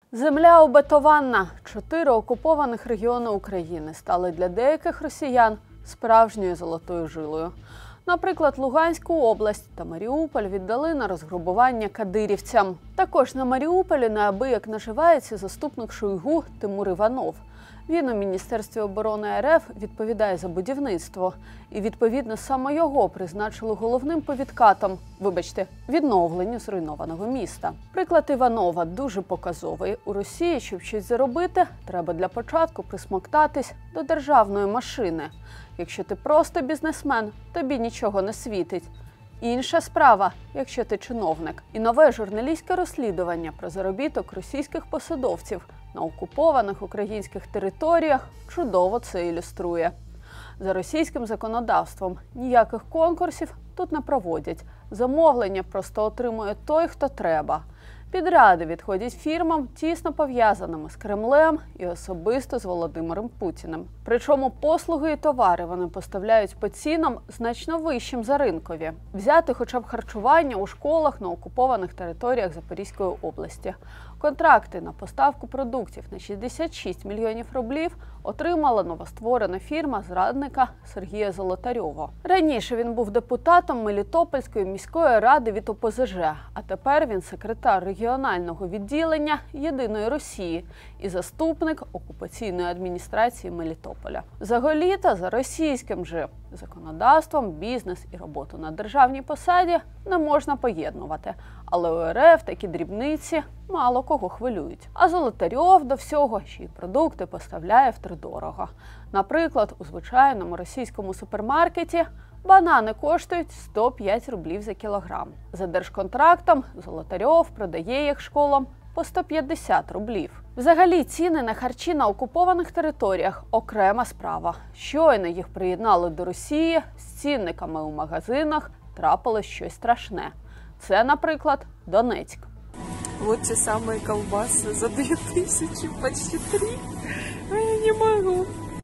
Земля обетована. 4 окупованих регіони України стали для деяких росіян справжньою золотою жилою. Наприклад, Луганську область та Маріуполь віддали на розграбування кадирівцям. Також на Маріуполі неабияк наживається заступник Шойгу Тимур Іванов. Він у Міністерстві оборони РФ відповідає за будівництво. І, відповідно, саме його призначили головним по відкатам, відновленню зруйнованого міста. Приклад Іванова дуже показовий. У Росії, щоб щось заробити, треба для початку присмоктатись до державної машини. Якщо ти просто бізнесмен, тобі нічого не світить. Інша справа, якщо ти чиновник. І нове журналістське розслідування про заробіток російських посадовців на окупованих українських територіях чудово це ілюструє. За російським законодавством ніяких конкурсів тут не проводять. Замовлення просто отримує той, хто треба. Підряди відходять фірмам, тісно пов'язаними з Кремлем і особисто з Володимиром Путіним. Причому послуги і товари вони поставляють по цінам значно вищим за ринкові. Взяти хоча б харчування у школах на окупованих територіях Запорізької області. Контракти на поставку продуктів на 66 мільйонів рублів отримала новостворена фірма зрадника Сергія Золотарьова. Раніше він був депутатом Мелітопольської міської ради від ОПЗЖ, а тепер він секретар регіонального відділення «Єдиної Росії» і заступник окупаційної адміністрації Мелітополя. Взагалі-то за російським же законодавством бізнес і роботу на державній посаді не можна поєднувати. Але у РФ такі дрібниці мало кого хвилюють. А Золотарьов до всього ще й продукти поставляє втридорога. Наприклад, у звичайному російському супермаркеті банани коштують 105 рублів за кілограм. За держконтрактом Золотарьов продає їх школам по 150 рублів. Взагалі, ціни на харчі на окупованих територіях – окрема справа. Щойно їх приєднали до Росії, з цінниками у магазинах трапилось щось страшне. Це, наприклад, Донецьк. Вот те самые колбасы за 2000, почти 3. А я не могу.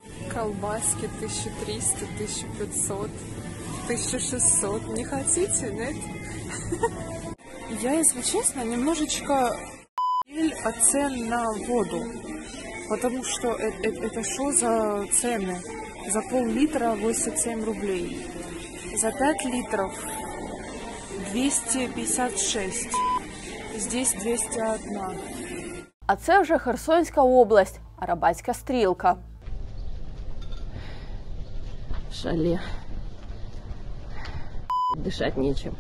Колбаски 1300, 1500, 1600. Не хотите, нет? Я, если честно, немножечко от цен на воду. Потому что это что за цены? За пол-литра 87 рублей. За 5 литров 256. Здесь 201. А це вже Херсонська область, Арабатська стрілка. Шале. Дышать нечем.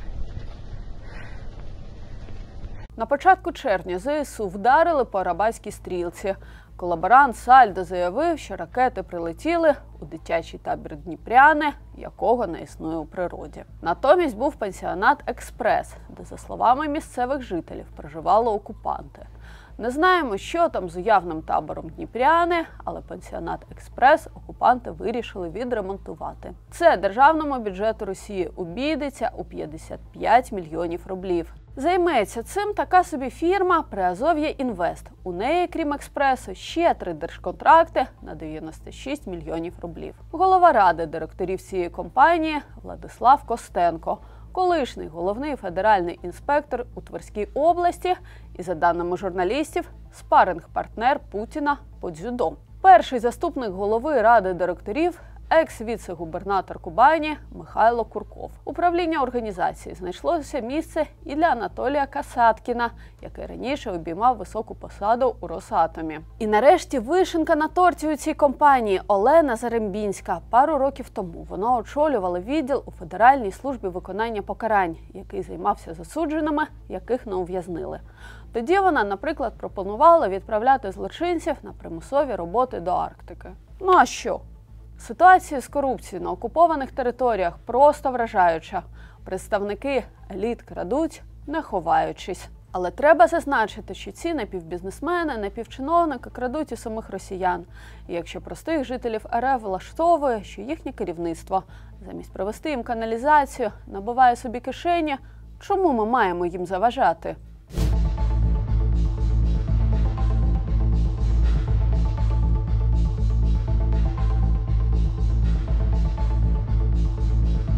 На початку червня ЗСУ вдарили по Арабатській стрілці. Колаборант Сальдо заявив, що ракети прилетіли у дитячий табір Дніпряни, якого не існує у природі. Натомість був пансіонат «Експрес», де, за словами місцевих жителів, проживали окупанти. Не знаємо, що там з уявним табором Дніпряни, але пансіонат «Експрес» окупанти вирішили відремонтувати. Це державному бюджету Росії обійдеться у 55 мільйонів рублів. Займеться цим така собі фірма «Приазов'я Інвест». У неї, крім «Експресу», ще 3 держконтракти на 96 мільйонів рублів. Голова ради директорів цієї компанії Владислав Костенко, колишній головний федеральний інспектор у Тверській області і, за даними журналістів, спаринг-партнер Путіна по дзюдо. Перший заступник голови ради директорів – екс-віце-губернатор Кубані Михайло Курков. Управління організації знайшлося місце і для Анатолія Касаткіна, який раніше обіймав високу посаду у Росатомі. І нарешті вишенька на торті у цій компанії – Олена Зарембінська. Пару років тому вона очолювала відділ у Федеральній службі виконання покарань, який займався засудженими, яких не ув'язнили. Тоді вона, наприклад, пропонувала відправляти злочинців на примусові роботи до Арктики. Ну а що? Ситуація з корупцією на окупованих територіях просто вражаюча. Представники еліт крадуть, не ховаючись. Але треба зазначити, що ці напівбізнесмени, напівчиновники крадуть у самих росіян. І якщо простих жителів РФ влаштовує, що їхнє керівництво замість провести їм каналізацію набиває собі кишені, чому ми маємо їм заважати?